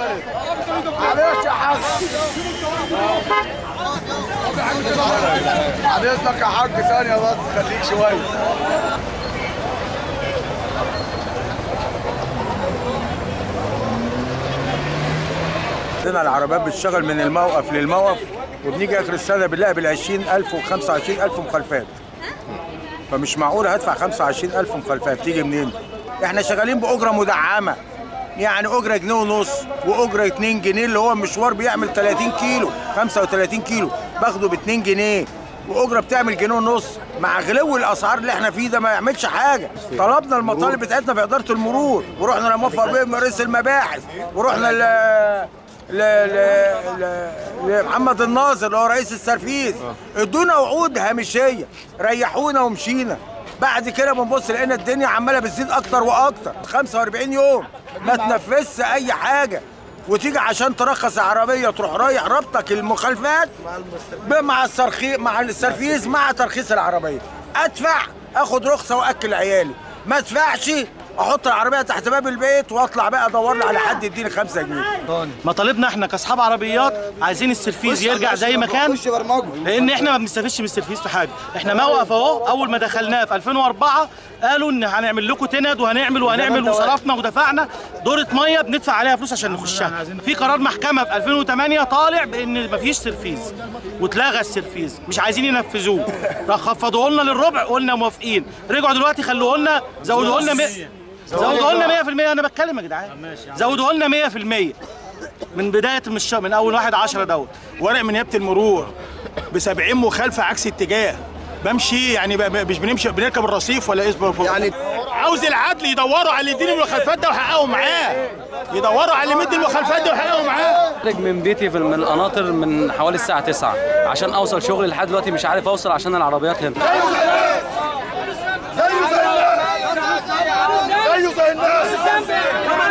معلش يا حاج. بعد اذنك يا حاج ثانية بس خليك شوية. عندنا العربيات بتشتغل من الموقف للموقف، وبنيجي اخر السنه بنلاقي بال20,000 و25,000 مخالفات. فمش معقول هدفع 25,000 مخالفات، تيجي منين؟ احنا شغالين باجره مدعمه، يعني اجره جنيه ونص واجره 2 جنيه، اللي هو المشوار بيعمل 30 كيلو 35 كيلو باخده ب 2 جنيه، واجره بتعمل جنيه ونص. مع غلو الاسعار اللي احنا فيه ده ما يعملش حاجه. طلبنا المطالب بتاعتنا في اداره المرور، ورحنا لموفر بيه رئيس المباحث، ورحنا لمحمد الناظر اللي هو رئيس السرفيس، ادونا وعود هامشيه، ريحونا ومشينا. بعد كده بنبص لقينا الدنيا عماله بتزيد اكتر واكتر. 45 يوم ما تنفذش اي حاجه، وتيجي عشان ترخص عربيه تروح رايح ربطك المخالفات مع السرفيس مع ترخيص العربيه. ادفع اخد رخصه واكل عيالي، ما ادفعش احط العربيه تحت باب البيت واطلع بقى ادور لي على حد يديني 5 جنيه. مطالبنا احنا كاصحاب عربيات عايزين السرفيز يرجع زي ما كان، لان احنا ما بنستفدش من السرفيز في حاجه. احنا موقف اهو، اول ما دخلناه في 2004 قالوا ان هنعمل لكم تند وهنعمل وصرفنا ودفعنا دوره ميه بندفع عليها فلوس عشان نخشها. في قرار محكمه في 2008 طالع بان مفيش سرفيز واتلغى السرفيز، مش عايزين ينفذوه. راح خفضوه لنا للربع، قلنا موافقين. رجعوا دلوقتي خلوه لنا، زودوه لنا 100%. انا بتكلم يا جدعان، زودوه لنا 100% من بدايه من اول 1/10 دوت. ورق من نيابه المرور ب70 مخالفه عكس اتجاه، بمشي يعني مش بنمشي، بنركب الرصيف ولا يعني عاوز العدل يدوروا على اللي يديني المخالفات ده ويحققوا معاه، يدوروا على اللي مدي المخالفات ده ويحققوا معاه. خارج من بيتي من القناطر من حوالي الساعه 9 عشان اوصل شغلي، لحد دلوقتي مش عارف اوصل عشان العربيات هنا. زيه زي الناس.